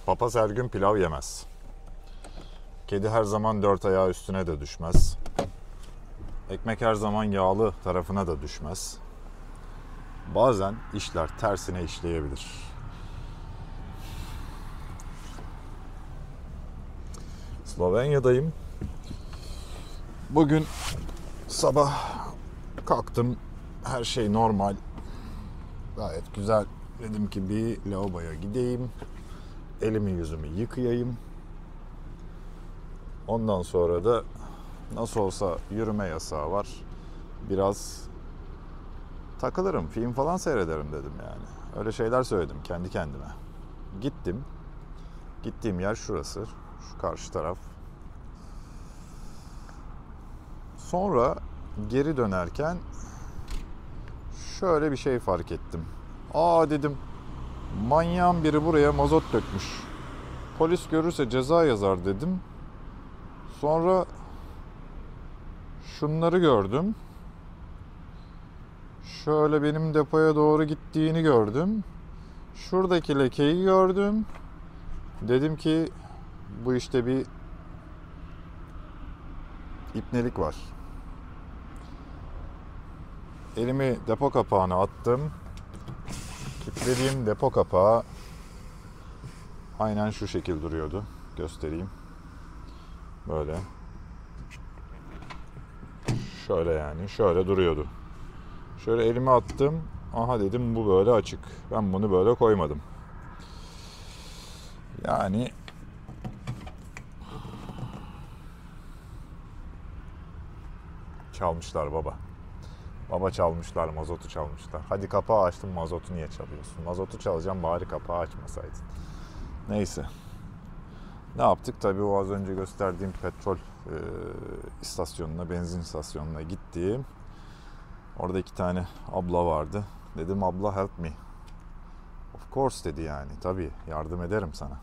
Papaz her gün pilav yemez. Kedi her zaman dört ayağı üstüne de düşmez. Ekmek her zaman yağlı tarafına da düşmez. Bazen işler tersine işleyebilir. Slovenya'dayım. Bugün sabah kalktım. Her şey normal. Gayet güzel. Dedim ki bir lavaboya gideyim. Elimi yüzümü yıkayayım. Ondan sonra da nasıl olsa yürüme yasağı var. Biraz takılırım, film falan seyrederim dedim yani. Öyle şeyler söyledim kendi kendime. Gittim. Gittiğim yer şurası. Şu karşı taraf. Sonra geri dönerken şöyle bir şey fark ettim. Aa dedim, manyağın biri buraya mazot dökmüş. Polis görürse ceza yazar dedim. Sonra şunları gördüm. Şöyle benim depoya doğru gittiğini gördüm. Şuradaki lekeyi gördüm. Dedim ki bu işte bir ipnelik var. Elimi depo kapağına attım. Kilitlediğim depo kapağı aynen şu şekil duruyordu. Göstereyim. Böyle. Şöyle yani. Şöyle duruyordu. Şöyle elimi attım. Aha dedim bu böyle açık. Ben bunu böyle koymadım. Yani çalmışlar baba. Baba çalmışlar, mazotu çalmışlar. Hadi kapağı açtım, mazotu niye çalıyorsun? Mazotu çalacağım, bari kapağı açmasaydın. Neyse. Ne yaptık? Tabii o az önce gösterdiğim petrol istasyonuna, benzin istasyonuna gittim. Orada iki tane abla vardı. Dedim abla help me. Of course dedi yani. Tabii yardım ederim sana.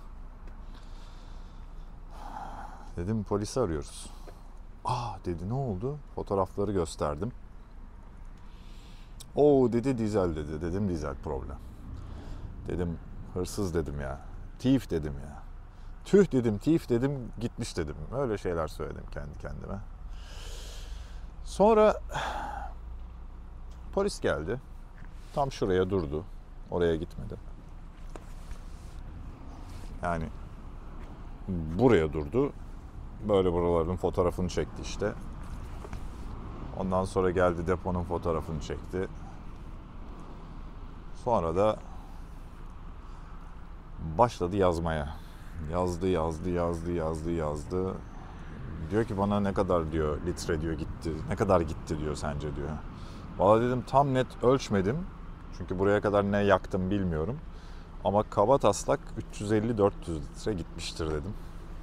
Dedim polisi arıyoruz. Aa dedi ne oldu? Fotoğrafları gösterdim. Oo dedi dizel dedi. Dedim dizel problem. Dedim hırsız dedim ya. Thief dedim ya. Tüh dedim, thief dedim, gitmiş dedim. Öyle şeyler söyledim kendi kendime. Sonra polis geldi. Tam şuraya durdu. Oraya gitmedi. Yani buraya durdu. Böyle buraların fotoğrafını çekti işte. Ondan sonra geldi deponun fotoğrafını çekti. Sonra da başladı yazmaya. Yazdı. Diyor ki bana ne kadar diyor litre diyor gitti. Ne kadar gitti diyor sence diyor. Valla dedim tam net ölçmedim. Çünkü buraya kadar ne yaktım bilmiyorum. Ama kabataslak 350-400 litre gitmiştir dedim.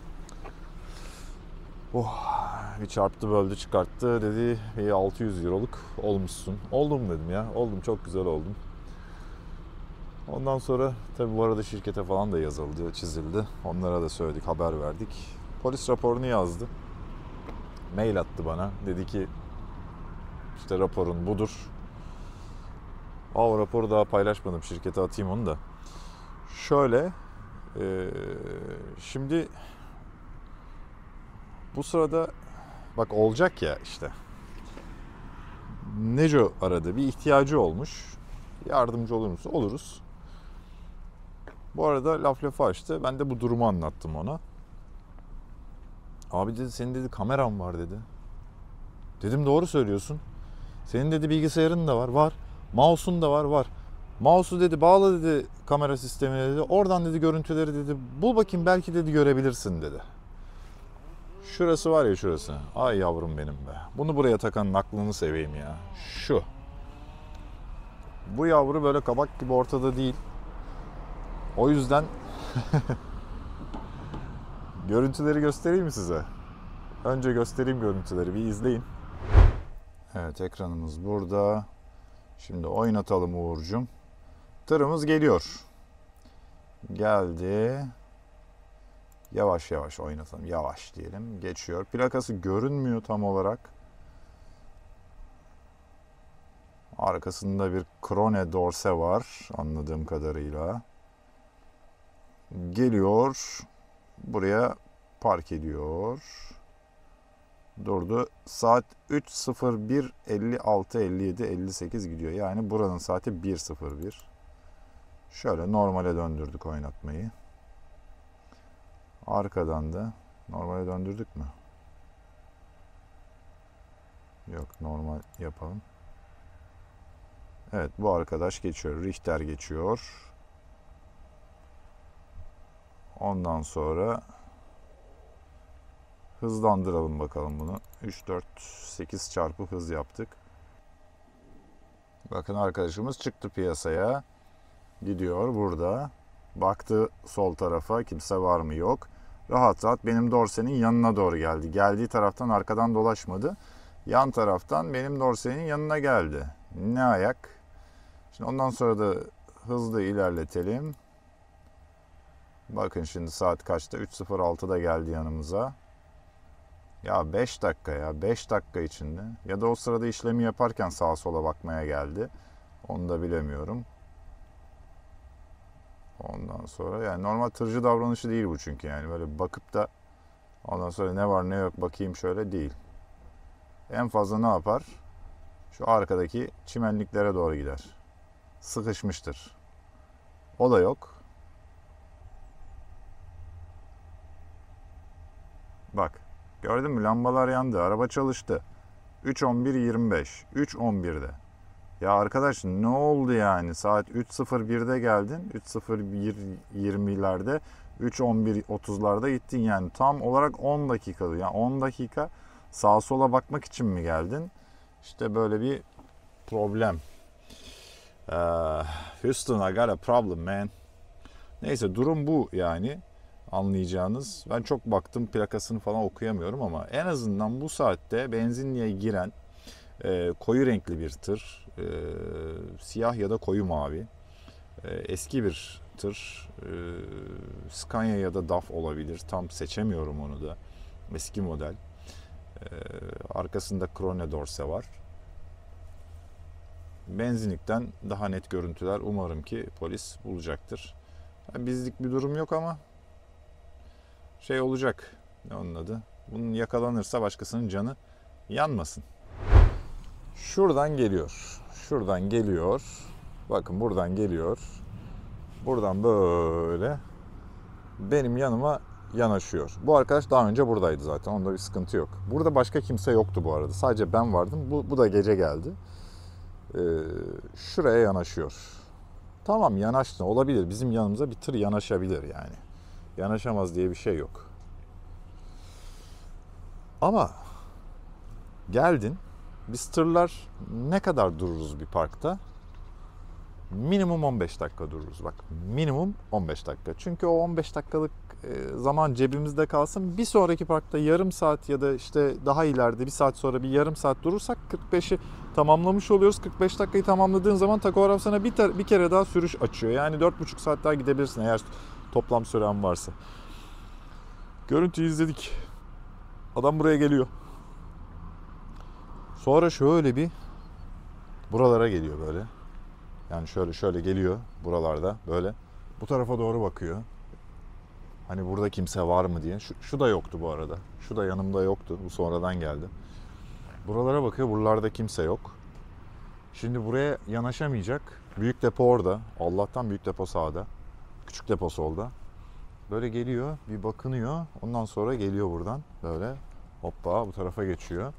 Bir çarptı böldü çıkarttı dedi 600 euroluk olmuşsun. Oldum dedim ya. Oldum çok güzel oldum. Ondan sonra tabii bu arada şirkete falan da yazıldı, çizildi. Onlara da söyledik, haber verdik. Polis raporunu yazdı. Mail attı bana. Dedi ki işte raporun budur. O raporu daha paylaşmadım. Şirkete atayım onu da. Şöyle şimdi bu sırada bak olacak ya işte. Neco aradı. Bir ihtiyacı olmuş. Yardımcı olur musun? Oluruz. Bu arada laf lafı açtı. Ben de bu durumu anlattım ona. Abi dedi senin dedi kameran var dedi. Dedim doğru söylüyorsun. Senin dedi bilgisayarın da var. Var. Mouse'un da var. Var. Mouse'u dedi bağla dedi kamera sistemine dedi. Oradan dedi görüntüleri dedi. Bul bakayım belki dedi görebilirsin dedi. Şurası var ya şurası. Ay yavrum benim be. Bunu buraya takanın aklını seveyim ya. Şu. Bu yavru böyle kabak gibi ortada değil. O yüzden görüntüleri göstereyim mi size? Önce göstereyim görüntüleri. Bir izleyin. Evet ekranımız burada. Şimdi oynatalım Uğur'cum. Tırımız geliyor. Geldi. Yavaş yavaş oynatalım. Yavaş diyelim. Geçiyor. Plakası görünmüyor tam olarak. Arkasında bir Krone Dorse var anladığım kadarıyla. Geliyor. Buraya park ediyor. Durdu. Saat 3:01, 56, 57, 58 gidiyor. Yani buranın saati 1:01. Şöyle normale döndürdük oynatmayı. Arkadan da normale döndürdük mü? Yok, normal yapalım. Evet, bu arkadaş geçiyor. Richter geçiyor. Ondan sonra hızlandıralım bakalım bunu. 3, 4, 8 çarpı hız yaptık. Bakın arkadaşımız çıktı piyasaya. Gidiyor burada. Baktı sol tarafa, kimse var mı yok. Rahat rahat benim dorsenin yanına doğru geldi. Geldiği taraftan arkadan dolaşmadı. Yan taraftan benim dorsenin yanına geldi. Ne ayak. Şimdi ondan sonra da hızlı ilerletelim. Bakın şimdi saat kaçta? 3:06'da geldi yanımıza. Ya 5 dakika ya. 5 dakika içinde. Ya da o sırada işlemi yaparken sağa sola bakmaya geldi. Onu da bilemiyorum. Ondan sonra yani normal tırcı davranışı değil bu çünkü yani. Böyle bakıp da ondan sonra ne var ne yok bakayım şöyle değil. En fazla ne yapar? Şu arkadaki çimenliklere doğru gider. Sıkışmıştır. O da yok. Bak. Gördün mü? Lambalar yandı. Araba çalıştı. 3:11:25. 3:11'de. Ya arkadaş ne oldu yani? Saat 3:01'de geldin. 3:01:20'lerde. 3:11:30'larda gittin yani. Tam olarak 10 dakikadı. Yani 10 dakika sağa sola bakmak için mi geldin? İşte böyle bir problem. Houston, I got a problem man. Neyse durum bu yani. Anlayacağınız. Ben çok baktım, plakasını falan okuyamıyorum ama en azından bu saatte benzinliğe giren koyu renkli bir tır, siyah ya da koyu mavi, eski bir tır, Scania ya da DAF olabilir, tam seçemiyorum onu da, eski model, arkasında Krone Dorse var. Benzinlikten daha net görüntüler umarım ki polis bulacaktır. Bizlik bir durum yok ama şey olacak. Ne onun adı? Bunun yakalanırsa başkasının canı yanmasın. Şuradan geliyor. Şuradan geliyor. Bakın buradan geliyor. Buradan böyle benim yanıma yanaşıyor. Bu arkadaş daha önce buradaydı zaten. Onda bir sıkıntı yok. Burada başka kimse yoktu bu arada. Sadece ben vardım. Bu da gece geldi. Şuraya yanaşıyor. Tamam, yanaştı. Olabilir. Bizim yanımıza bir tır yanaşabilir yani. Yanaşamaz diye bir şey yok. Ama geldin. Biz tırlar ne kadar dururuz bir parkta? Minimum 15 dakika dururuz. Bak, minimum 15 dakika. Çünkü o 15 dakikalık zaman cebimizde kalsın. Bir sonraki parkta yarım saat ya da işte daha ileride bir saat sonra bir yarım saat durursak 45'i tamamlamış oluyoruz. 45 dakikayı tamamladığın zaman takograf sana bir kere daha sürüş açıyor. Yani 4,5 saat daha gidebilirsin eğer toplam süren varsa. Görüntüyü izledik. Adam buraya geliyor. Sonra şöyle bir buralara geliyor böyle. Yani şöyle geliyor buralarda böyle. Bu tarafa doğru bakıyor. Hani burada kimse var mı diye. Şu da yoktu bu arada. Şu da yanımda yoktu. Bu sonradan geldi. Buralara bakıyor. Buralarda kimse yok. Şimdi buraya yanaşamayacak. Büyük depo orada. Allah'tan büyük depo sağda. Küçük depo solda. Böyle geliyor. Bir bakınıyor. Ondan sonra geliyor buradan. Böyle hoppa bu tarafa geçiyor.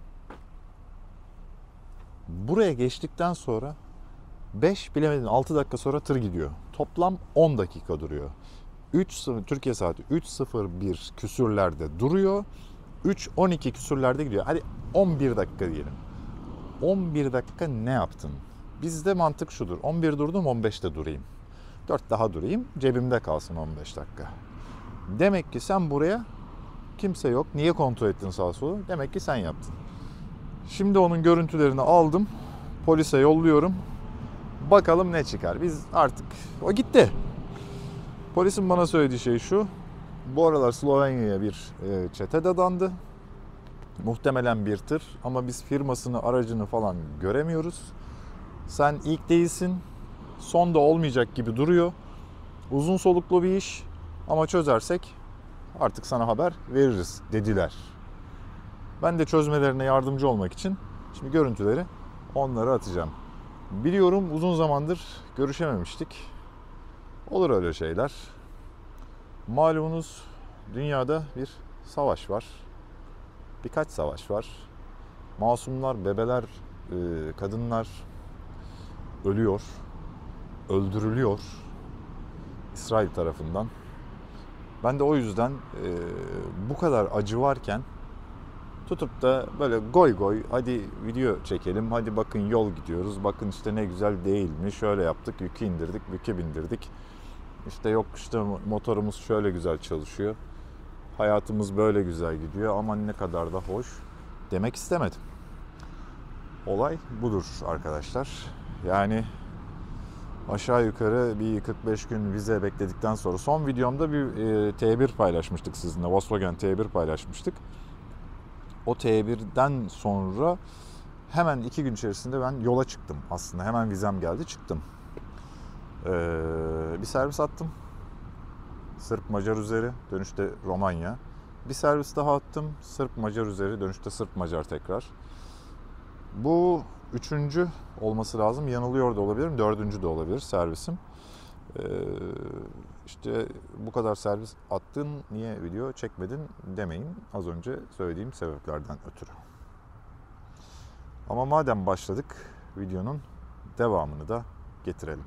Buraya geçtikten sonra 5 bilemedin 6 dakika sonra tır gidiyor. Toplam 10 dakika duruyor. Türkiye saati 3:01 küsürlerde duruyor. 3:12 küsürlerde gidiyor. Hadi 11 dakika diyelim. 11 dakika ne yaptın? Bizde mantık şudur. 11 durdum, 15'te durayım. 4 daha durayım. Cebimde kalsın 15 dakika. Demek ki sen buraya kimse yok. Niye kontrol ettin sağa sola? Demek ki sen yaptın. Şimdi onun görüntülerini aldım. Polise yolluyorum. Bakalım ne çıkar. Biz artık o gitti. Polisin bana söylediği şey şu. Bu aralar Slovenya'ya bir çete dadandı. Muhtemelen bir tır ama biz firmasını, aracını falan göremiyoruz. Sen ilk değilsin. Son da olmayacak gibi duruyor. Uzun soluklu bir iş Ama çözersek artık sana haber veririz dediler. Ben de çözmelerine yardımcı olmak için şimdi görüntüleri onlara atacağım. Biliyorum uzun zamandır görüşememiştik. Olur öyle şeyler. Malumunuz dünyada bir savaş var. Birkaç savaş var. Masumlar, bebeler, kadınlar ölüyor, öldürülüyor İsrail tarafından. Ben de o yüzden bu kadar acı varken tutup da böyle goy goy hadi video çekelim, hadi bakın yol gidiyoruz, bakın işte ne güzel değil mi, şöyle yaptık, yükü indirdik, yükü bindirdik. İşte yok işte motorumuz şöyle güzel çalışıyor, hayatımız böyle güzel gidiyor, aman ne kadar da hoş demek istemedim. Olay budur arkadaşlar. Yani aşağı yukarı bir 45 gün vize bekledikten sonra son videomda bir T1 paylaşmıştık sizinle. Volkswagen T1 paylaşmıştık. O T1'den sonra hemen 2 gün içerisinde ben yola çıktım aslında. Hemen vizem geldi, çıktım. Bir servis attım. Sırp-Macar üzeri, dönüşte Romanya. Bir servis daha attım. Sırp-Macar üzeri, dönüşte Sırp-Macar tekrar. Bu 3. olması lazım. Yanılıyor da olabilirim. 4. de olabilir servisim. İşte bu kadar servis attın, niye video çekmedin demeyin. Az önce söylediğim sebeplerden ötürü. Ama madem başladık, videonun devamını da getirelim.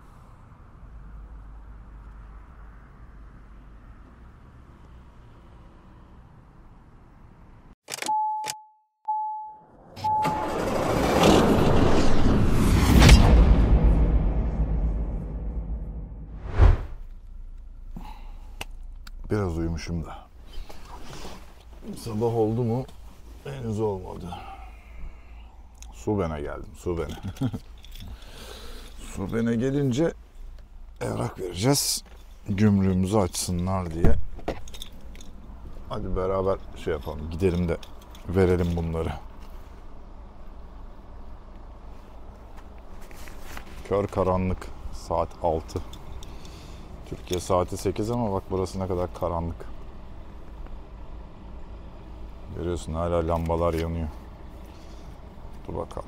Biraz uyumuşum da. Sabah oldu mu? Henüz olmadı. Suben'e geldim, Suben'e. Suben'e gelince evrak vereceğiz. Gümrüğümüzü açsınlar diye. Hadi beraber şey yapalım, gidelim de verelim bunları. Kör karanlık, saat 6. Türkiye saati 8 ama bak burası ne kadar karanlık. Görüyorsun hala lambalar yanıyor. Dur bakalım.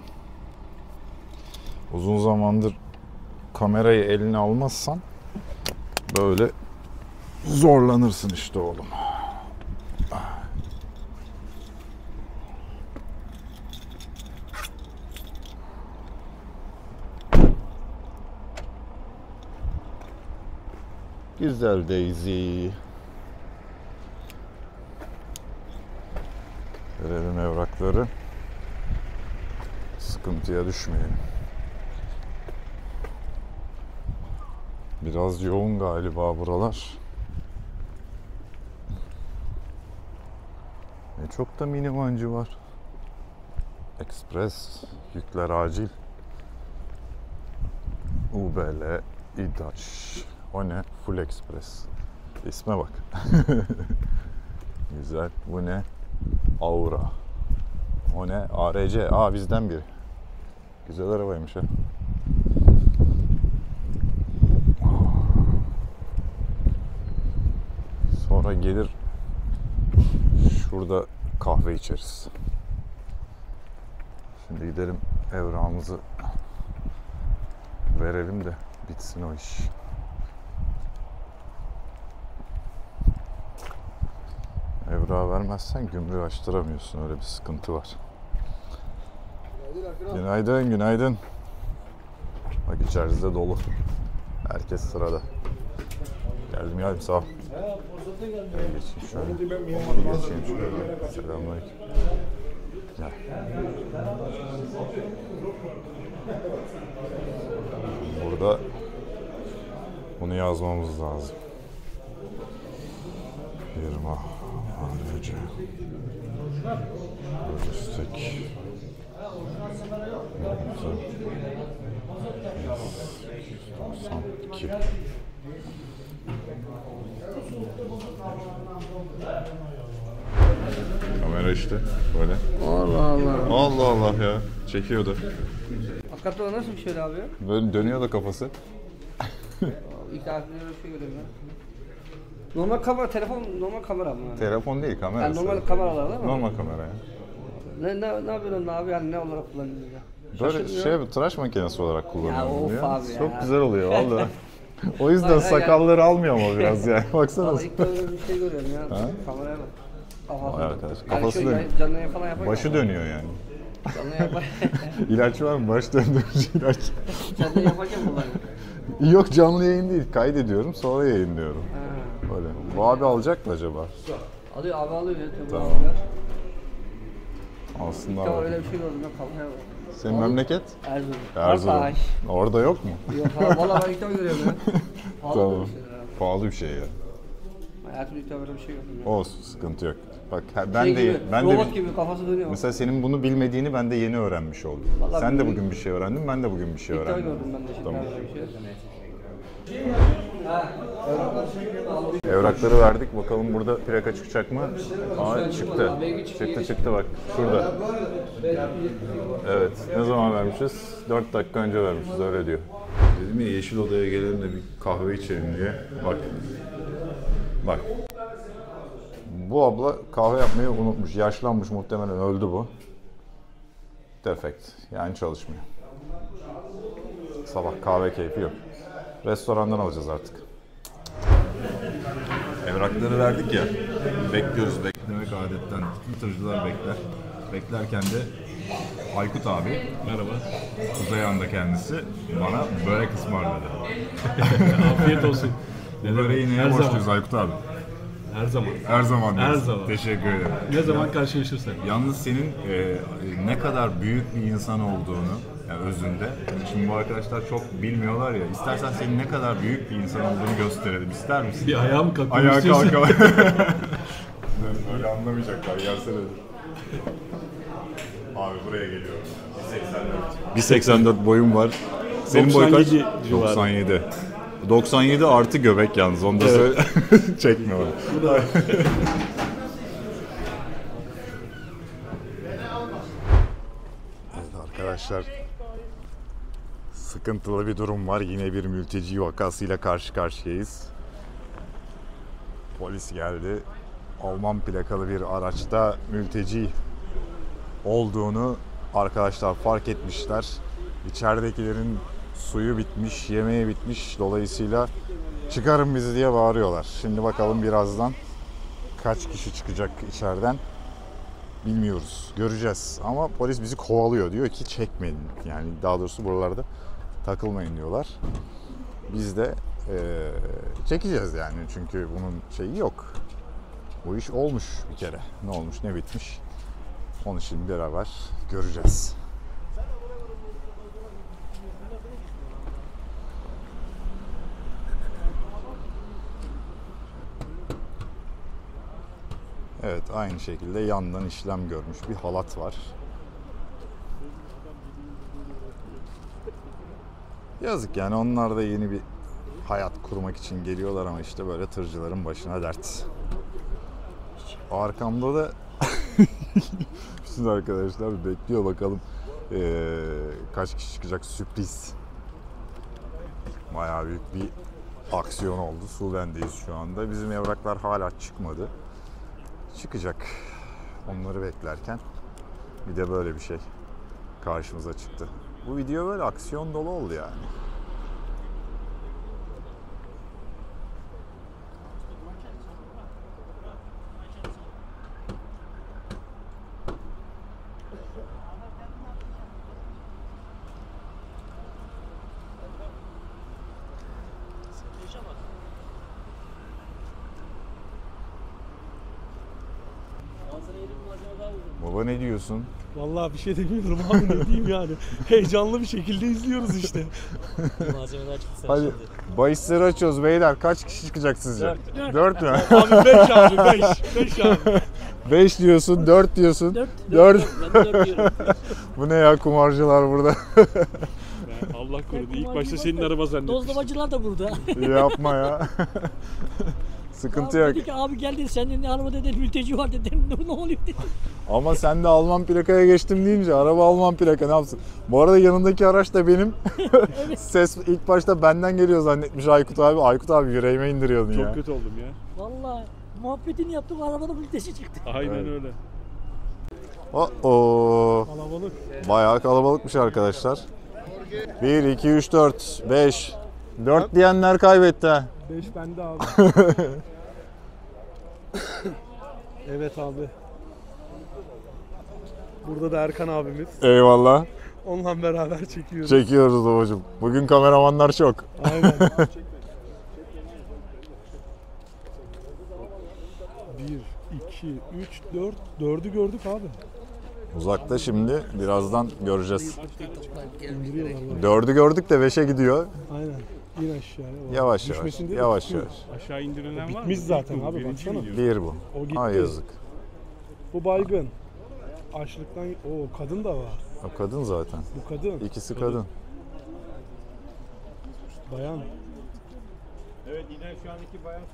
Uzun zamandır kamerayı eline almazsan böyle zorlanırsın işte oğlum. Güzel Daisy. Verelim evrakları. Sıkıntıya düşmeyelim. Biraz yoğun galiba buralar. Çok da minivancı var. Express, yükler acil. UBL, İdaş. O ne? Full Express. İsme bak. Güzel. Bu ne? Aura. O ne? ARC. Bizden biri. Güzel arabaymış ha. Sonra gelir şurada kahve içeriz. Şimdi gidelim evrağımızı verelim de bitsin o iş. Evrağı vermezsen gümrüğü açtıramıyorsun. Öyle bir sıkıntı var. Günaydın, günaydın. Bak içeride dolu. Herkes sırada. Geldim sağ ol. Geçin şöyle. Geçeyim şöyle. Selamünaleyküm. Gel. Burada bunu yazmamız lazım. Firma ARC Lojistik 92. Kamera işte böyle. Allah Allah. Allah Allah ya. Çekiyordu. Hakikaten o nasıl bir şey abi? Böyle dönüyor da kafası. İlk harfleri öyle bir şey görüyorum Normal kamera, telefon normal kamera mı? Yani? Telefon değil, kamera. Yani normal kameralar değil mi? Normal kamera ya. Ne yapıyorsun abi yani ne olarak kullanıyorsun ya? Böyle şey tıraş makinesi olarak kullanıyorum of ya. abi ya. Çok güzel oluyor valla. O yüzden Hayır, sakalları almıyor ama biraz yani. Baksana. Vallahi ilk defa bir şey görüyorum ya. Ha? Kameraya bak. Kafası. Vay arkadaş, Yani kafası şu dönüyor. canlı yayın falan yapar. Başı dönüyor yani. Canlı yapar. İlaç var mı? Baş döndürücü ilaç. Canlı yapacağım bunları. Yok, canlı yayın değil. Kaydediyorum sonra yayınlıyorum. Ha. Öyle. Bu abi alacak mı acaba? Alıyor abi alıyor ya. Tamam. Alıyor. Aslında Bir de var. öyle bir şey gördüm ya kameraya bak. Senin memleket? Erzurum. Erzurum. Kartaş. Orada yok mu? Yok ha valla ben ilk defa görüyorum ya. Pahalı Tamam. bir şeyler abi. Pahalı bir şey ya. Hayatımda ilk defa böyle bir şey gördüm ya. Olsun, sıkıntı yok. Bak ben Şey de gibi, ben robot de gibi kafası dönüyor. mesela senin bunu bilmediğini ben de yeni öğrenmiş oldum. Vallahi Sen de bilmiyorum. bugün bir şey öğrendin, ben de bugün bir şey İlk defa öğrendim. gördüm ben de şimdi Tamam. böyle bir şey. Evrakları verdik. Bakalım burada plaka çıkacak mı? Aa, çıktı. Çıktı bak. Şurada. Evet. Ne zaman vermişiz? 4 dakika önce vermişiz. Öyle diyor. Dedim ya Yeşil Oda'ya gelelim de bir kahve içelim diye. Bak. Bak. Bu abla kahve yapmayı unutmuş. Yaşlanmış muhtemelen. Öldü bu. Defekt. Yani çalışmıyor. Sabah kahve keyfi yok. Restorandan alacağız artık. Evrakları verdik ya. Bekliyoruz. Beklemek adetten. Tırcılar bekler. Beklerken de Aykut abi, merhaba, Kuzeyhan'da kendisi, bana börek ısmarladı. Afiyet olsun. Bu böreği neye borçluyuz Aykut abi? Her zaman. Her zaman Her diyorsun. zaman. Teşekkür ederim. Ne zaman karşılaşırsak. Yalnız senin ne kadar büyük bir insan olduğunu, yani özünde, şimdi bu arkadaşlar çok bilmiyorlar ya, istersen senin ne kadar büyük bir insan olduğunu gösterelim, ister misin? Bir ayağım kalkmak Ayağa istiyorsan. kalkalım. Öyle anlamayacaklar, gelsene. Abi buraya geliyorum. 1.84 boyum var. Senin boy kaç? 97 civarı. 97. 97 artı göbek yalnız, onu da söyle. Çekme onu. Evet arkadaşlar, sıkıntılı bir durum var. Yine bir mülteci vakasıyla karşı karşıyayız. Polis geldi. Alman plakalı bir araçta mülteci olduğunu arkadaşlar fark etmişler. İçeridekilerin suyu bitmiş, yemeği bitmiş. Dolayısıyla çıkarın bizi diye bağırıyorlar. Şimdi bakalım birazdan kaç kişi çıkacak içeriden bilmiyoruz. Göreceğiz. Ama polis bizi kovalıyor. Diyor ki çekmeyin. Yani daha doğrusu buralarda takılmayın diyorlar. Biz de çekeceğiz yani. Çünkü bunun şeyi yok. Bu iş olmuş bir kere. Ne olmuş, ne bitmiş. Onu şimdi beraber göreceğiz. Evet, aynı şekilde yandan işlem görmüş bir halat var. Yazık yani, onlar da yeni bir hayat kurmak için geliyorlar ama işte böyle tırcıların başına dert. Arkamda da bütün arkadaşlar bekliyor, bakalım kaç kişi çıkacak, sürpriz. Bayağı büyük bir aksiyon oldu. Suden'deyiz şu anda. Bizim evraklar hala çıkmadı. Çıkacak. Onları beklerken bir de böyle bir şey karşımıza çıktı. Bu video böyle aksiyon dolu oldu yani. Baba ne diyorsun? Vallahi bir şey demiyorum abi, ne diyeyim yani. Heyecanlı bir şekilde izliyoruz işte. Malzemeler çıktı sen Hadi şimdi. bahisleri açıyoruz beyler. Kaç kişi çıkacak sizce? 4 mü? Abi 5 abi 5 abi. 5 diyorsun, 4 diyorsun. 4. Ben de 4 diyorum. Bu ne ya, kumarcılar burada. Allah korudu, ilk başta senin araba zannettim. Dozlamacılar da burada. Yapma ya. Sıkıntı Abi yok. dedi ki abi gel dedi senin arabada dedi mülteci var dedim. Ne oluyor dedi. Ama sen de Alman plakaya geçtim deyince araba Alman plaka ne yapsın? Bu arada yanındaki araç da benim. Ses ilk başta benden geliyor zannetmiş Aykut abi. Aykut abi yüreğime indiriyordun ya. Çok kötü oldum ya. Valla muhabbetini yaptık arabada mülteci çıktı. Aynen Evet. öyle. Oo. Kalabalık. Bayağı kalabalıkmış arkadaşlar. 1, 2, 3, 4, 5. 4 diyenler kaybetti ha. 5 bende abi. Evet abi. Burada da Erkan abimiz. Eyvallah. Onunla beraber çekiyoruz. Çekiyoruz babacığım. Bugün kameramanlar çok. Aynen. 1, 2, 3, 4. 4'ü gördük abi. Uzakta şimdi birazdan göreceğiz. İndiriyorlar. 4'ü gördük de 5'e gidiyor. Aynen. İn aşağıya. Yavaş yavaş. Düşmesin diye de Yavaş tutuyoruz. yavaş. Aşağı indirilen var mı? Bitmiş zaten İlk bu, abi, birinci baksana. video. Bir bu. O gitti. Ay yazık. Bu baygın. Açlıktan... O kadın da var. O kadın zaten. Bu kadın. İkisi kadın. Bayan. Evet inen şu an iki bayan.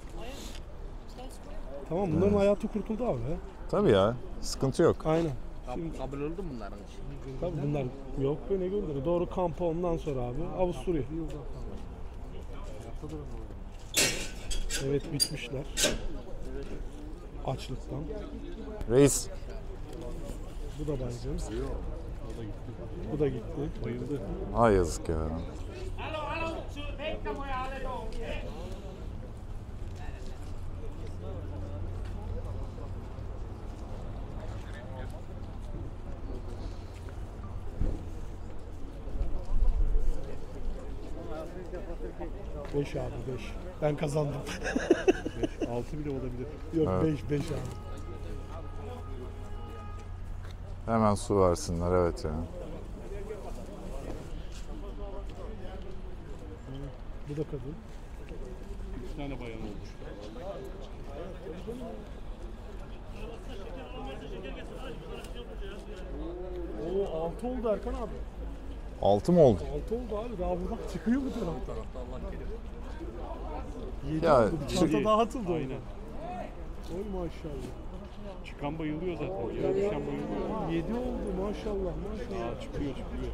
Tamam bunların hayatı kurtuldu abi. Tabii ya. Sıkıntı yok. Aynen. Şimdi, Kabul oldu mu bunların? tabii bunlar yok be ne gördüler. Doğru kampa ondan sonra abi. Avusturya. Evet bitmişler. Açlıktan. Reis. Bu da baygın. Bu da gitti. Bayıldı. Ay yazık ya. Beş abi 5. Ben kazandım. 6 bile olabilir. Yok Evet. 5 5 abi. Hemen su versinler evet ya. Bu da kadın. 3 tane bayan olmuş. Oo 6 oldu Erkan abi. 6 mı oldu? 6 oldu abi. Daha buradan çıkıyor bu taraftan. 7 Ya, oldu. Bir çanta şu- daha atıldı Aynen. orada. Oy maşallah. Çıkan bayılıyor zaten. Yere düşen bayılıyor. 7 oldu maşallah maşallah. Aa, çıkıyor çıkıyor.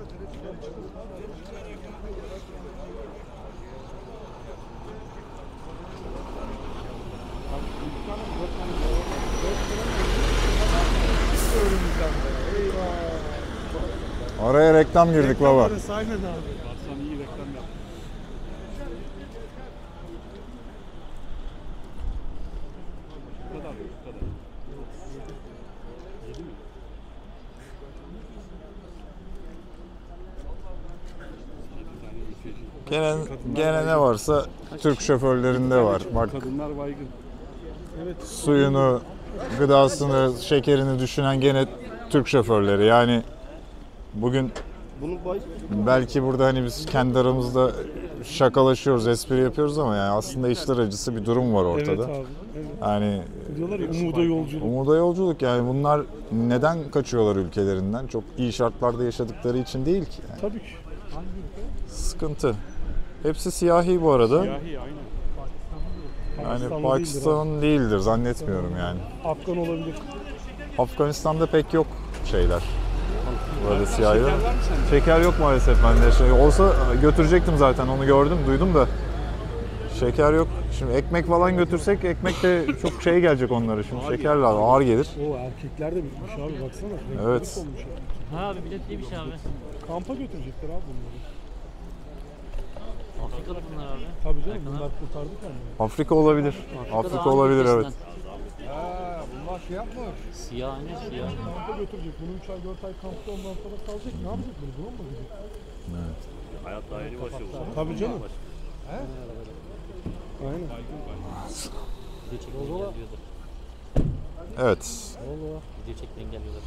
Araya reklam girdik baba. Arası aynen abi. Arslan iyi reklam yaptı. Bu kadar mı? Bu kadar. 7 mi? Gene ne varsa Türk şoförlerinde var. Bak Kadınlar baygın. suyunu, gıdasını, şekerini düşünen gene Türk şoförleri. Yani bugün belki burada hani biz kendi aramızda şakalaşıyoruz, espri yapıyoruz ama yani aslında içler acısı bir durum var ortada. Evet abi. Evet. Yani Diyorlar ya umuda yolculuk. umuda yolculuk yani bunlar neden kaçıyorlar ülkelerinden? Çok iyi şartlarda yaşadıkları için değil ki. Yani Tabii ki. sıkıntı. Hepsi siyahi bu arada. Siyahi aynen. Yani Pakistanlı Pakistan'ın değildir zannetmiyorum yani. Afgan olabilir. Afganistan'da pek yok şeyler. Böyle siyahiler. Şeker var mı sende? Şeker yok maalesef bende. Şey olsa götürecektim zaten onu gördüm, duydum da. Şeker yok. Şimdi ekmek falan götürsek ekmek de çok şey gelecek onlara şimdi. Şeker lazım, ağır gelir. O erkekler de bitmiş abi baksana. Renkli Evet. olmuş abi. Ha abi bilet diye bir şey abi. Kampa götürecekler abi bunları. Afrikalı bunlar abi. Tabii canım Erkan bunlar kurtardı kendini. Afrika olabilir. Afrika abi olabilir evet. ülkesinden. Bunlar şey yapmış. Siyah aynı siyah. Kampa götürecek. Bunu 3 ay 4 ay kampta ondan sonra kalacak. Ne yapacak bunu? Buna mı bakacak? Hayat daha yeni başlıyor. Tabii canım. Aynen. Video çekmeyi engelliyorlar. Evet. Video çekmeyi engelliyorlar.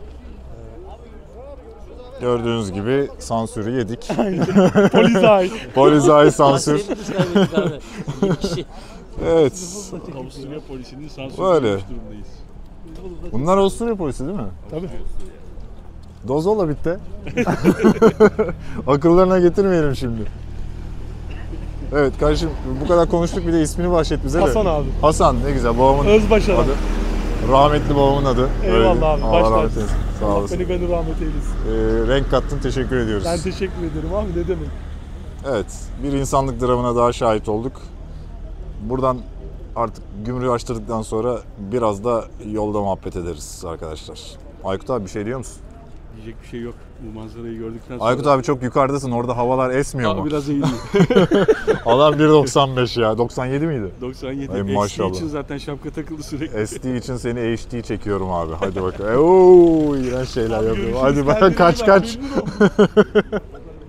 Gördüğünüz gibi sansürü yedik. Polise ait. Polizai sansür. Biz kaybettik abi. 7 kişi. Evet. Avusturya polisinin sansürü Böyle. durumdayız. Bunlar Avusturya polisi değil mi? Tabii. Dozola bitti. Akıllarına getirmeyelim şimdi. Evet kardeşim bu kadar konuştuk bir de ismini bahşet bize de. Hasan abi. Hasan ne güzel babamın Özbaşaran. adı. Rahmetli babamın adı. Eyvallah abi, Allah baş rahmet tacısın. eylesin. Sağ Allah olasın. beni gani rahmet eylesin. Renk kattın teşekkür ediyoruz. Ben teşekkür ederim abi, ne demek. Evet bir insanlık dramına daha şahit olduk. Buradan artık gümrüğü açtırdıktan sonra biraz da yolda muhabbet ederiz arkadaşlar. Aykut abi bir şey diyor musun? Diyecek bir şey yok. Bu manzarayı gördükten sonra. Aykut abi çok yukarıdasın orada havalar esmiyor mu? Biraz eğileyim. Adam 1.95 ya 97 miydi? 97. Ay, Eksiği maşallah. için zaten şapka takıldı sürekli. SD için seni HD çekiyorum abi. Hadi bakalım. Oo, iğrenç şeyler Abi yapıyorum. görüşürüz, Hadi bak kendine kaç iyi bak, kaç. memnun oldum.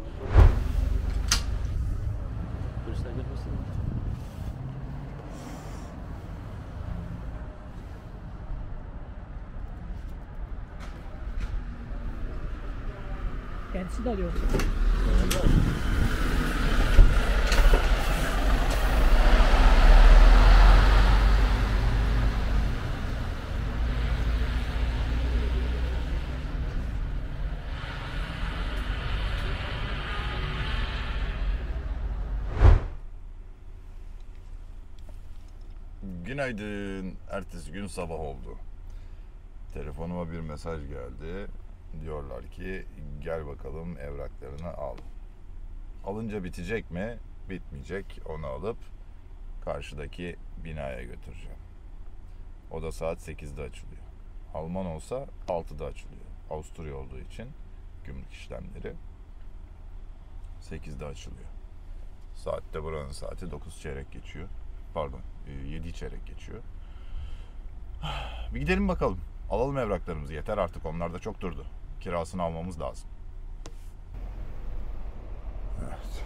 Kendisi de arıyor. Günaydın. Ertesi gün sabah oldu. Telefonuma bir mesaj geldi. Diyorlar ki gel bakalım evraklarını al. Alınca bitecek mi? Bitmeyecek. Onu alıp karşıdaki binaya götüreceğim. O da saat 8'de açılıyor. Alman olsa 6'da açılıyor. Avusturya olduğu için gümrük işlemleri 8'de açılıyor. Saatte buranın saati 9 çeyrek geçiyor. Pardon 7 çeyrek geçiyor. Bir gidelim bakalım. Alalım evraklarımızı. Yeter artık. Onlar da çok durdu. Kirasını almamız lazım. Evet.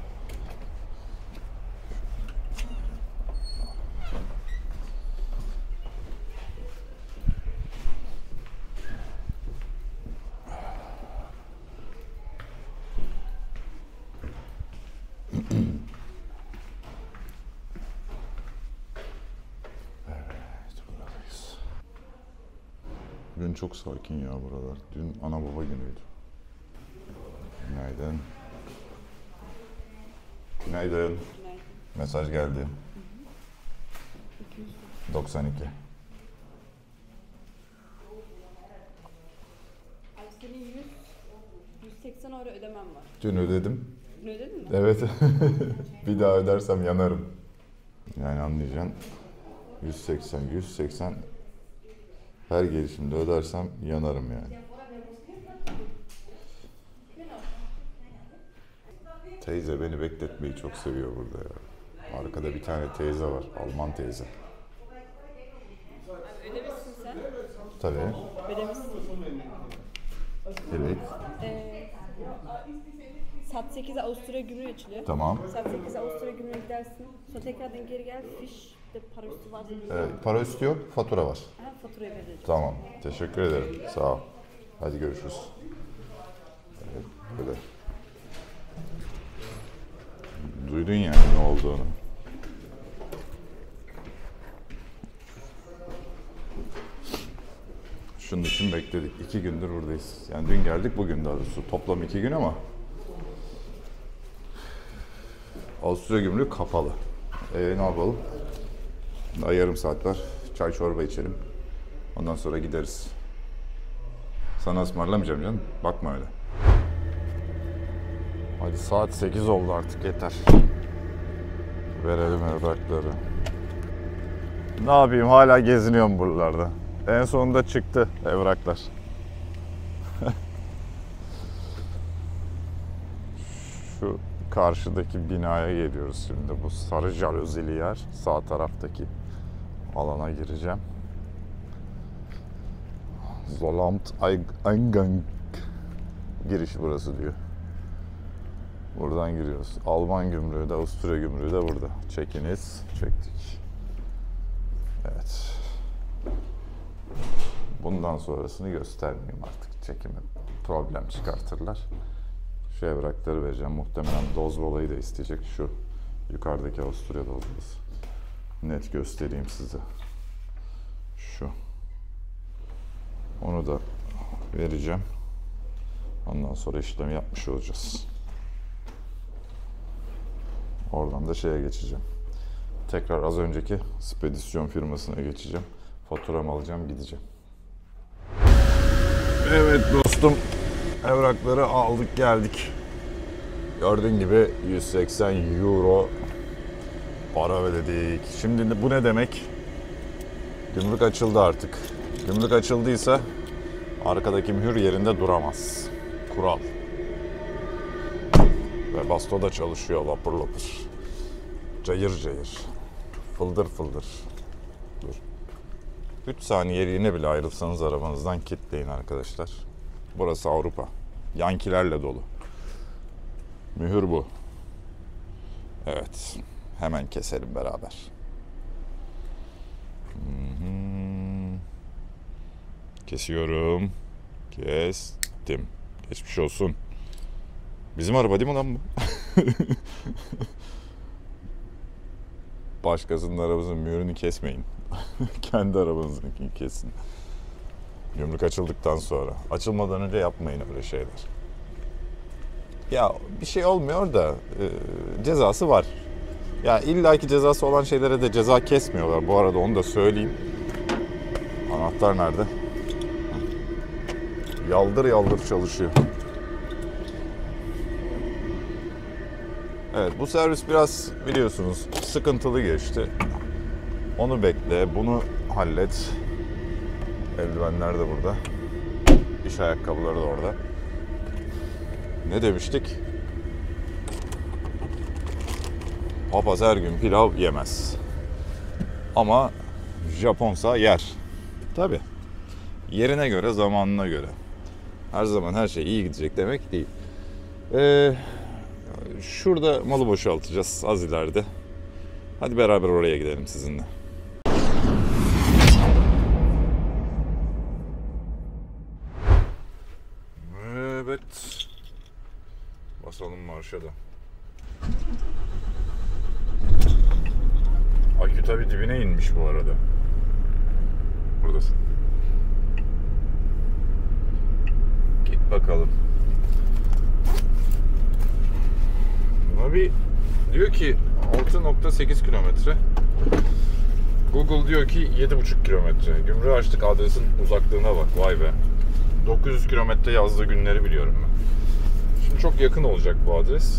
Bugün çok sakin ya buralar. Dün ana baba günüydü. Günaydın. Günaydın. Mesaj geldi. 92. Abi senin 180 euro ödemem var. Dün ödedim. Ne ödedin mi? Evet. Bir daha ödersem yanarım. Yani anlayacaksın. 180. Her gelişimde ödersem yanarım yani. Teyze beni bekletmeyi çok seviyor burada ya. Arkada bir tane teyze var. Alman teyze. Abi ödemişsin sen. Tabii. Ödemişsin. Evet. Saat 8'e Avusturya gümrüğü açılıyor. Tamam. Saat 8'e Avusturya gümrüğe gidersin. Sonra tekrardan geri gel. Fiş de para üstü var. Para üstü yok, fatura var. Ha, faturayı vereceğim. Tamam. Teşekkür ederim. Sağ ol. Hadi görüşürüz. Evet, böyle. Duydun yani ne olduğunu. Şunun için bekledik. 2 gündür buradayız. Yani dün geldik, bugün daha doğrusu. Toplam 2 gün ama Avusturya gümrüğü kapalı. Ne yapalım? Daha yarım saat var. Çay çorba içelim. Ondan sonra gideriz. Sana ısmarlamayacağım canım. Bakma öyle. Hadi saat 8 oldu artık yeter. Verelim evrakları. Ne yapayım hala geziniyorum buralarda. En sonunda çıktı evraklar. Şu karşıdaki binaya geliyoruz şimdi. Bu sarı jaluzili yer. Sağ taraftaki alana gireceğim. Zolamt Eingang giriş burası diyor. Buradan giriyoruz. Alman gümrüğü de, Avusturya gümrüğü de burada. Çekiniz. Çektik. Evet. Bundan sonrasını göstermeyeyim artık. Çekimi problem çıkartırlar. Şu evrakları vereceğim. Muhtemelen doz olayı da isteyecek. Şu yukarıdaki Avusturya dozması. Net göstereyim size. Şu. Onu da vereceğim. Ondan sonra işlemi yapmış olacağız. Oradan da şeye geçeceğim. Tekrar az önceki spedisyon firmasına geçeceğim. Faturamı alacağım, gideceğim. Evet dostum, evrakları aldık geldik. Gördüğün gibi 180 euro para ödedik. Şimdi bu ne demek? Gümrük açıldı artık. Gümrük açıldıysa arkadaki mühür yerinde duramaz. Kural. Ve basto da çalışıyor lapır lapır. Cayır cayır. Fıldır fıldır. Dur. 3 saniyeliğine bile ayrılsanız arabanızdan kilitleyin arkadaşlar. Burası Avrupa. Yankilerle dolu. Mühür bu. Evet. Hemen keselim beraber. Kesiyorum. Kestim. Geçmiş olsun. Bizim araba değil mi lan bu? Başkasının arabasının mühürünü kesmeyin. Kendi arabanızdakini kesin. Gümrük açıldıktan sonra. Açılmadan önce yapmayın öyle şeyler. Ya bir şey olmuyor da cezası var. Ya illaki cezası olan şeylere de ceza kesmiyorlar. Bu arada onu da söyleyeyim. Anahtar nerede? Yaldır yaldır çalışıyor. Evet, bu servis biraz biliyorsunuz sıkıntılı geçti. Onu bekle, bunu hallet. Eldivenler de burada. İş ayakkabıları da orada. Ne demiştik? Papaz her gün pilav yemez. Ama Japonsa yer. Tabii. Yerine göre, zamanına göre. Her zaman her şey iyi gidecek demek değil. Şurada malı boşaltacağız az ileride. Hadi beraber oraya gidelim sizinle. Evet. Basalım marşa da. Akü tabii dibine inmiş bu arada. Buradasın. Git bakalım. Buna bir diyor ki 6.8 kilometre. Google diyor ki 7.5 kilometre. Gümrüğü açtık, adresin uzaklığına bak. Vay be. 900 kilometre yazdığı günleri biliyorum ben. Şimdi çok yakın olacak bu adres.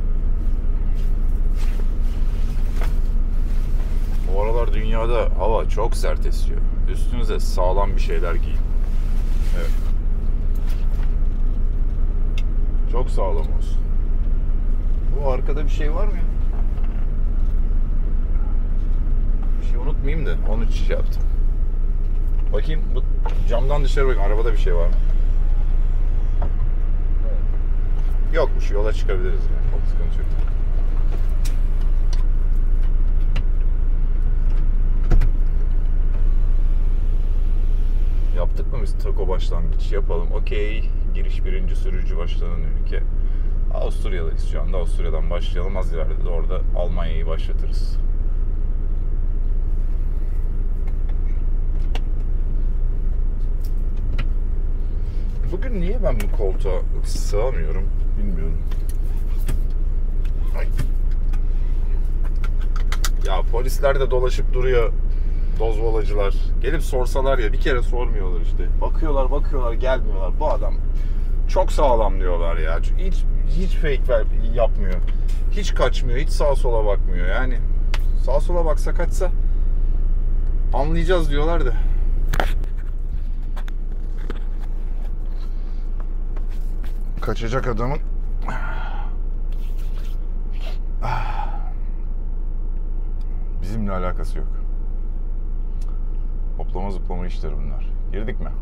Bu aralar dünyada hava çok sert esiyor. Üstünüze sağlam bir şeyler giyin. Evet. Çok sağlam olsun. Bu arkada bir şey var mı ya? Bir şey unutmayayım da onun için şey yaptım. Bakayım bu camdan dışarı bakayım. Arabada bir şey var mı? Yokmuş. Yola çıkabiliriz yani. Çok sıkıntı yok. Yaptık mı biz taco başlangıç? Yapalım. Okey. Giriş birinci sürücü başlanan ülke. Avusturya'dayız şu anda. Avusturya'dan başlayalım. Az ileride de orada Almanya'yı başlatırız. Bugün niye ben bu koltuğa sığamıyorum bilmiyorum. Ay. Ya polisler de dolaşıp duruyor. Dozbolacılar. Gelip sorsalar ya, bir kere sormuyorlar işte. Bakıyorlar gelmiyorlar. Bu adam çok sağlam diyorlar ya. Hiç fake yapmıyor. Hiç kaçmıyor. Hiç sağa sola bakmıyor. Yani sağa sola baksa kaçsa anlayacağız diyorlar da. Kaçacak adamın bizimle alakası yok. Hoplama zıplama işleri bunlar. Girdik mi?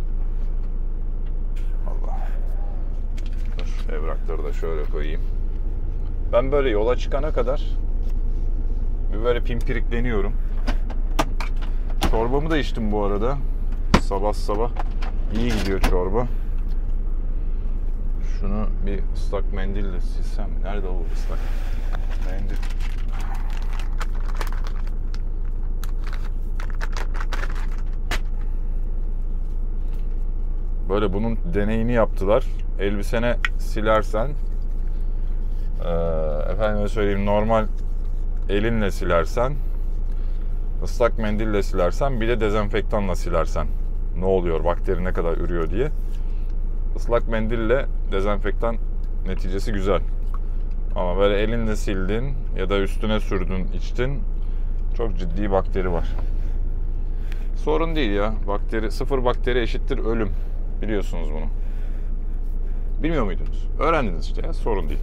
Allah. Dur, evrakları da şöyle koyayım. Ben böyle yola çıkana kadar bir böyle pimpirikleniyorum. Çorbamı da içtim bu arada. Sabah sabah. İyi gidiyor çorba. Şunu bir ıslak mendille silsem. Nerede o ıslak mendil? Böyle bunun deneyini yaptılar. Elbisene silersen Efendime söyleyeyim, normal elinle silersen, ıslak mendille silersen, bir de dezenfektanla silersen ne oluyor, bakteri ne kadar ürüyor diye. Islak mendille dezenfektan neticesi güzel. Ama böyle elinle sildin ya da üstüne sürdün, içtin, çok ciddi bakteri var. Sorun değil ya. Bakteri, sıfır bakteri eşittir ölüm. Biliyorsunuz bunu. Bilmiyor muydunuz? Öğrendiniz işte ya. Sorun değil.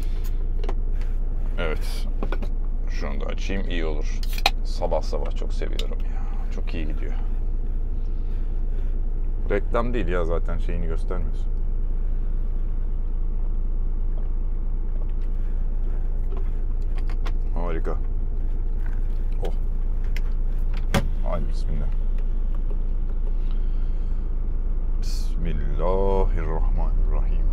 Evet. Şunu da açayım, iyi olur. Sabah sabah çok seviyorum ya. Çok iyi gidiyor. Reklam değil ya, zaten şeyini göstermiyorsun. Harika. Oh. Hadi bismillah. Bismillahirrahmanirrahim.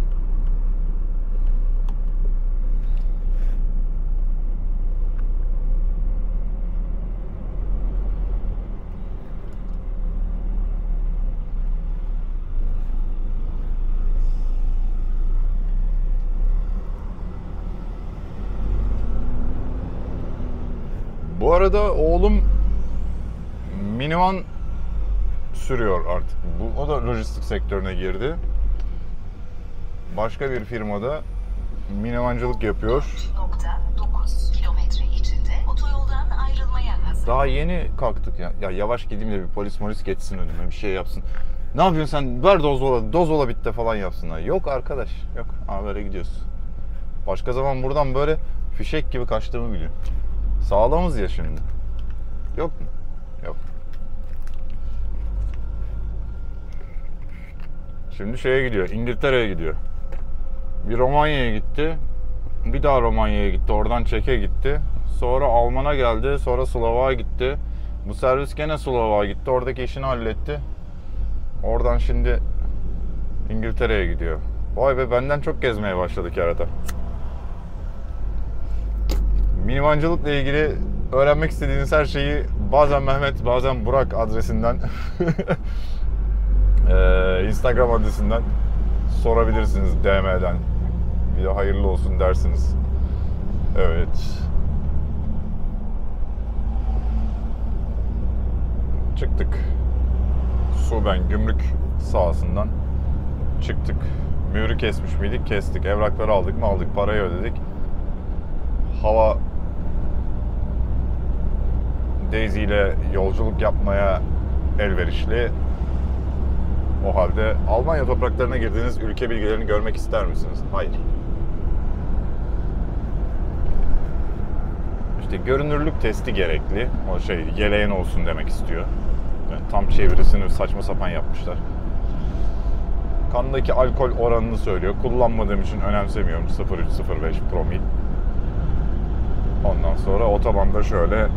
Bu arada oğlum minivan sürüyor artık. O da lojistik sektörüne girdi. Başka bir firmada minivancılık yapıyor. 4.9 kilometre içinde otoyoldan ayrılmaya hazır. Daha yeni kalktık ya. Ya yavaş gideyim de bir polis geçsin önüme, bir şey yapsın. Ne yapıyorsun sen? Ver doz ola bitti falan yapsınlar. Yok arkadaş, yok. Böyle gidiyoruz. Başka zaman buradan böyle fişek gibi kaçtığımı biliyorum. Sağlamız ya şimdi. Yok mu? Yok. Şimdi şeye gidiyor, İngiltere'ye gidiyor. Bir Romanya'ya gitti. Bir daha Romanya'ya gitti. Oradan Çek'e gitti. Sonra Alman'a geldi. Sonra Slovak'a gitti. Bu servis gene Slovak'a gitti. Oradaki işini halletti. Oradan şimdi İngiltere'ye gidiyor. Vay be, benden çok gezmeye başladık yarata. Minivancılıkla ilgili öğrenmek istediğiniz her şeyi bazen Mehmet, bazen Burak adresinden Instagram adresinden sorabilirsiniz, DM'den. Bir de hayırlı olsun dersiniz. Evet. Çıktık. Suben gümrük sahasından çıktık. Mührü kesmiş miydik? Kestik. Evrakları aldık mı? Aldık. Parayı ödedik. Hava Daisy ile yolculuk yapmaya elverişli. O halde Almanya topraklarına girdiğiniz ülke bilgilerini görmek ister misiniz? Hayır. İşte görünürlük testi gerekli. O şey, yeleğin olsun demek istiyor. Yani tam çevirisini saçma sapan yapmışlar. Kandaki alkol oranını söylüyor. Kullanmadığım için önemsemiyorum. 0,3-0,5 promil. Ondan sonra otobanda şöyle,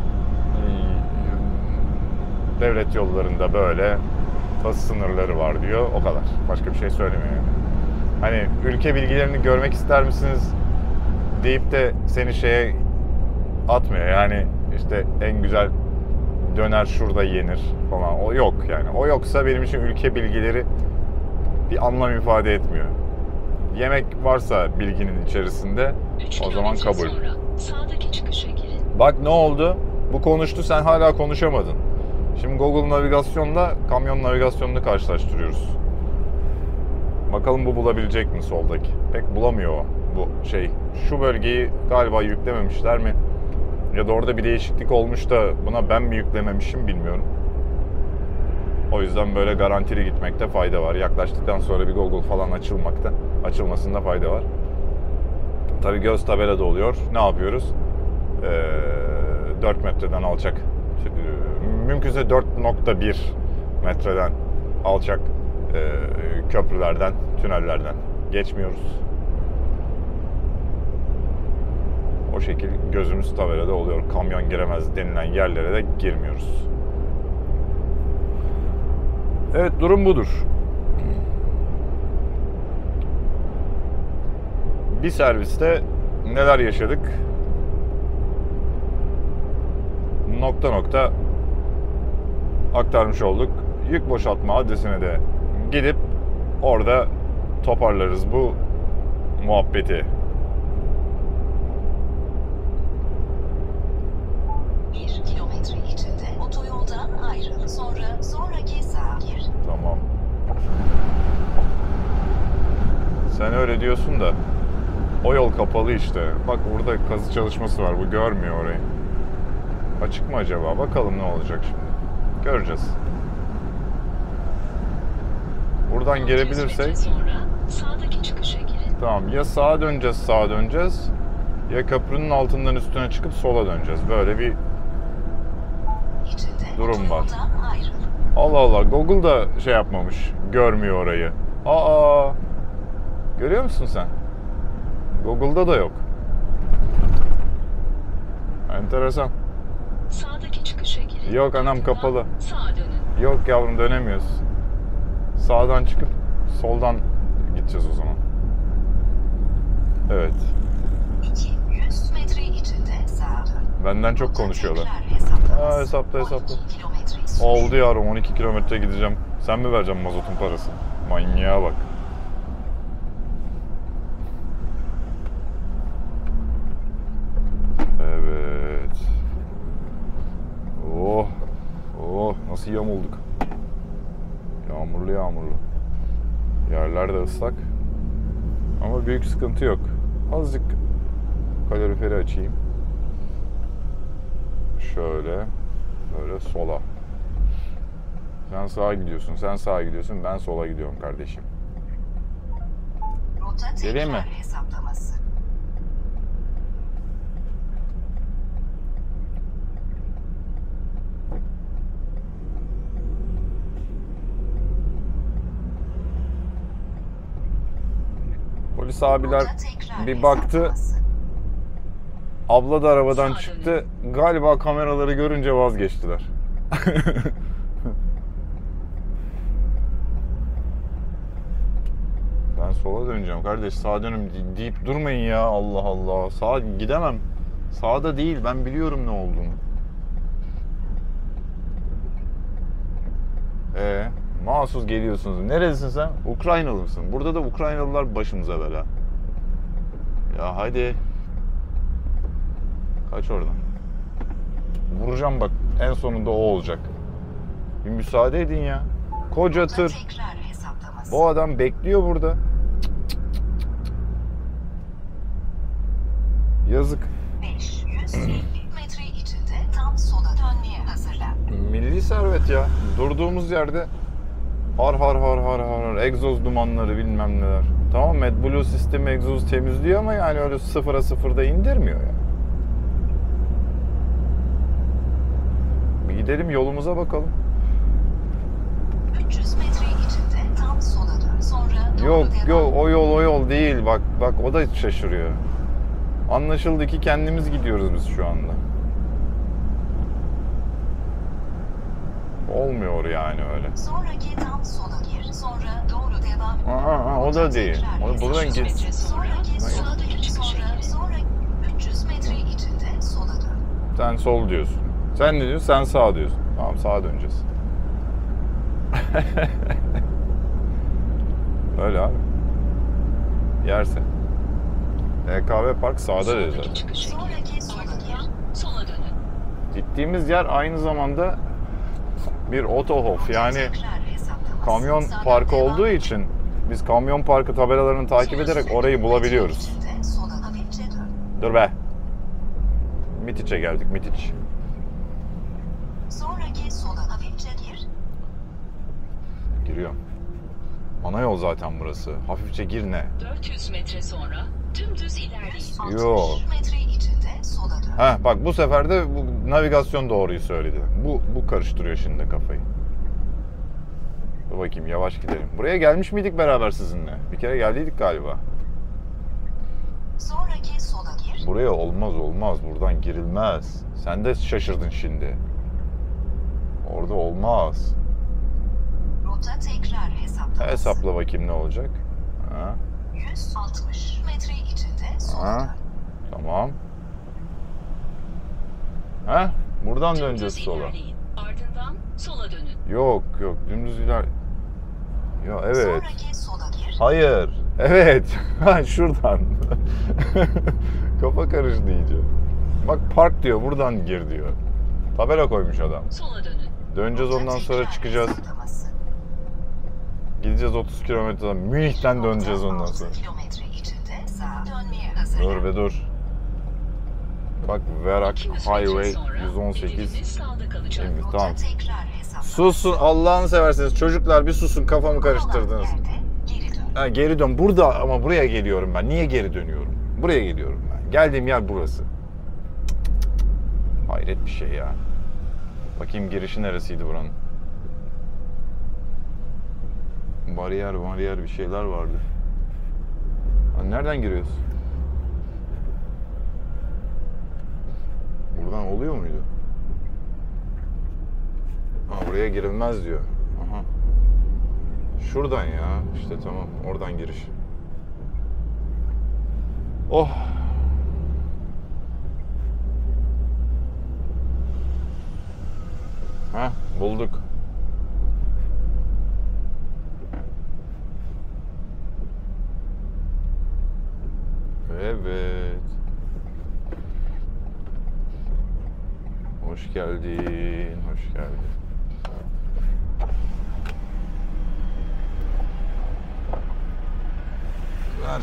devlet yollarında böyle hız sınırları var diyor. O kadar. Başka bir şey söylemiyor yani. Hani ülke bilgilerini görmek ister misiniz deyip de seni şeye atmıyor. Yani işte en güzel döner şurada yenir falan. O yok yani. O yoksa benim için ülke bilgileri bir anlam ifade etmiyor. Yemek varsa bilginin içerisinde o zaman kabul. Sonra sağdaki çıkışa girin. Bak ne oldu? Bu konuştu, sen hala konuşamadın. Şimdi Google navigasyonla kamyon navigasyonunu karşılaştırıyoruz. Bakalım bu bulabilecek mi soldaki? Pek bulamıyor o. Bu şey. Şu bölgeyi galiba yüklememişler mi? Ya da orada bir değişiklik olmuş da buna ben mi yüklememişim bilmiyorum. O yüzden böyle garantili gitmekte fayda var. Yaklaştıktan sonra bir Google falan açılmasında fayda var. Tabii göz tabelada oluyor. Ne yapıyoruz? 4 metreden alçak. Mümkünse 4,1 metreden alçak köprülerden, tünellerden geçmiyoruz. O şekil gözümüz tabelada oluyor. Kamyon giremez denilen yerlere de girmiyoruz. Evet, durum budur. Bir serviste neler yaşadık? Nokta nokta aktarmış olduk. Yük boşaltma adresine de gidip orada toparlarız bu muhabbeti. öyle diyorsun da o yol kapalı işte. Bak burada kazı çalışması var. Bu görmüyor orayı. Açık mı acaba? Bakalım ne olacak şimdi. Göreceğiz. Buradan 600 gelebilirsek metre sonra sağdaki çıkışa girin. tamam, ya sağa döneceğiz ya köprünün altından üstüne çıkıp sola döneceğiz. Böyle bir İçinde durum var. otoyoldan ayrılın. Allah Allah, Google da şey yapmamış. Görmüyor orayı. Aa! Görüyor musun sen? Google'da da yok. Enteresan. Sağdaki çıkışa girin. Yok anam, Ardından kapalı. Sağa dönün. Yok yavrum, dönemiyoruz. Sağdan çıkıp soldan gideceğiz o zaman. Evet. 200 metre içinde sağa dön. Benden çok Rota konuşuyorlar. tekrar hesaplaması. Hesapla. 12 kilometre süre. Oldu yavrum, 12 kilometre gideceğim. Sen mi vereceksin mazotun parası? Manyağa bak. Evet. Oh. Oh, nasıl yamulduk. Yağmurlu. Yerler de ıslak. Ama büyük sıkıntı yok. Azıcık kaloriferi açayım. Şöyle. Böyle sola. Sen sağa gidiyorsun, ben sola gidiyorum kardeşim. Rota Geleyim mi? tekrar hesaplaması. Polis abiler Rota tekrar bir baktı, hesaplaması. abla da arabadan Sağa çıktı. Galiba kameraları görünce vazgeçtiler. Ben sola döneceğim kardeş, sağa dönüm deyip durmayın ya, Allah Allah. Sağa gidemem. Sağda değil, ben biliyorum ne olduğunu. Mahsus geliyorsunuz. Nerelisin sen? Ukraynalı mısın? Burada da Ukraynalılar başımıza bela. Ya hadi. Kaç oradan. Vuracağım bak. En sonunda o olacak. Bir müsaade edin ya. Koca Rota tır. tekrar hesaplaması. Bu adam bekliyor burada. Yazık. 550 metre içinde tam sola dönmeye hazırlan. Milli servet ya. Durduğumuz yerde har egzoz dumanları bilmem neler. Tamam, AdBlue sistemi egzozu temizliyor ama yani öyle sıfıra sıfırda indirmiyor ya. Bir gidelim yolumuza bakalım. 300 metre içinde tam sola dön. Sonra doğru Yok devam. o yol değil. Bak o da şaşırıyor. Anlaşıldı ki kendimiz gidiyoruz biz şu anda. Olmuyor yani öyle. Sonraki tam sola gir. Sonra doğru devam. O da değil. Tekrar Buradan 300 git. metre sonraki sola dön. Sonra 300 metre içinde sola dön. Sen sol diyorsun. Sen ne diyorsun? Sen sağ diyorsun. Tamam, sağa döneceğiz. Öyle abi. Yerse. EKV Park sağda dedi zaten. Sonraki sola gir. Sola dönün. Gittiğimiz yer aynı zamanda bir otohof. Yani Tekrar hesaplaması. kamyon Sağdan parkı devam. olduğu için biz kamyon parkı tabelalarını takip ederek orayı bulabiliyoruz. İçinde sola hafifçe dön. Dur be. Mitiç'e geldik, Mitiç. Sonraki sola hafifçe gir. Giriyorum. Ana yol zaten burası. Hafifçe gir ne? 400 metre sonra dümdüz ilerleyin. Yok. 60 metre içinde sola dön. Heh, bak bu sefer de bu navigasyon doğruyu söyledi. Bu karıştırıyor şimdi kafayı. Dur bakayım, yavaş gidelim. Buraya gelmiş miydik beraber sizinle? Bir kere geldiydik galiba. Sonraki sola gir. Buraya olmaz. Buradan girilmez. Sen de şaşırdın şimdi. Orada olmaz. Rota tekrar hesaplaması. Hesapla bakayım ne olacak. Ha, 160 metre içinde sola ha. dön. Tamam. Ha? Buradan döneceğiz Dümdüz sola. ilerleyin. Ardından sola dönün. Yok dümdüz iler. Ya evet. Sonraki sola gir. Hayır. Evet. Ha, şuradan. Kafa karıştı iyice. Bak park diyor, buradan gir diyor. Tabela koymuş adam. Sola dönün. Döneceğiz, Rota ondan sonra tekrar çıkacağız. hesaplaması. Gideceğiz gideceğiz 30 kilometreden. Münih'ten döneceğiz ondan sonra. Kilometre içinde sağa dönmeye hazır. Dur be dur. Bak Verak Highway 118. Şimdi tamam. Tekrar hesap. Susun Allah'ını severseniz. Çocuklar bir susun, kafamı karıştırdınız. Geri dön. Ha, geri dön. Burada ama buraya geliyorum ben. Niye geri dönüyorum? Buraya geliyorum ben. Geldiğim yer burası. Hayret bir şey ya. Bakayım girişi neresiydi buranın? Bariyer bir şeyler vardı. Ha, nereden giriyoruz? Buradan oluyor muydu? Ha, buraya girilmez diyor. Aha. Şuradan ya. İşte tamam. Oradan giriş. Oh. Ha, bulduk. Evet. Hoş geldin, hoş geldin. Ver.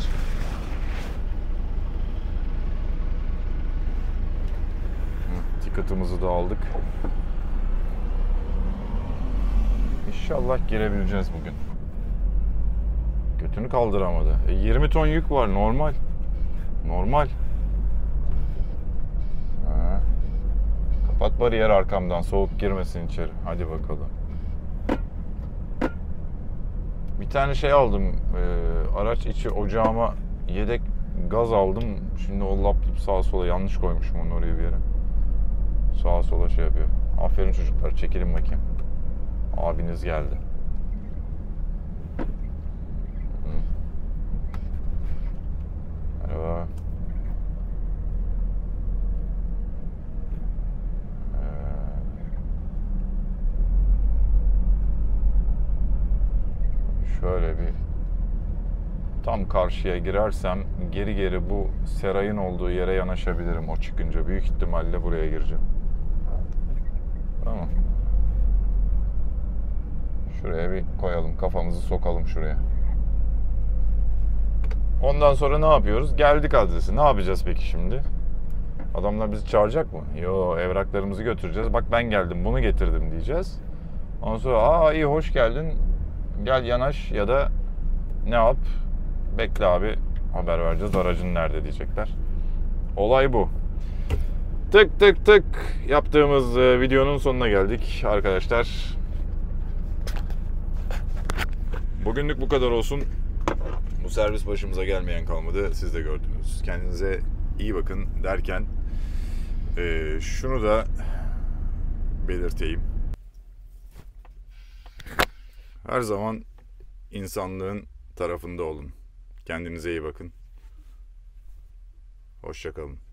Ticket'ımızı da aldık. İnşallah girebileceğiz bugün. Götünü kaldıramadı. 20 ton yük var, normal. Normal. Ha. Kapat bariyer arkamdan, soğuk girmesin içeri. Hadi bakalım. Bir tane şey aldım. Araç içi ocağıma yedek gaz aldım. Şimdi o laptop sağa sola yanlış koymuşum onu oraya bir yere. Sağa sola şey yapıyor. Aferin çocuklar, çekilin bakayım. Abiniz geldi. Merhaba. Şöyle bir tam karşıya girersem geri bu serayın olduğu yere yanaşabilirim o çıkınca. Büyük ihtimalle buraya gireceğim. Tamam. Şuraya bir koyalım. Kafamızı sokalım şuraya. Ondan sonra ne yapıyoruz? Geldik adresi. Ne yapacağız peki şimdi? Adamlar bizi çağıracak mı? Yo, evraklarımızı götüreceğiz. Bak ben geldim, bunu getirdim diyeceğiz. Ondan sonra iyi hoş geldin. Gel yanaş ya da ne yap? Bekle abi, haber vereceğiz. Aracın nerede diyecekler. Olay bu. Tık tık tık yaptığımız videonun sonuna geldik arkadaşlar. Bugünlük bu kadar olsun. Bu servis başımıza gelmeyen kalmadı. Siz de gördünüz. Kendinize iyi bakın derken şunu da belirteyim. Her zaman insanlığın tarafında olun. Kendinize iyi bakın. Hoşça kalın.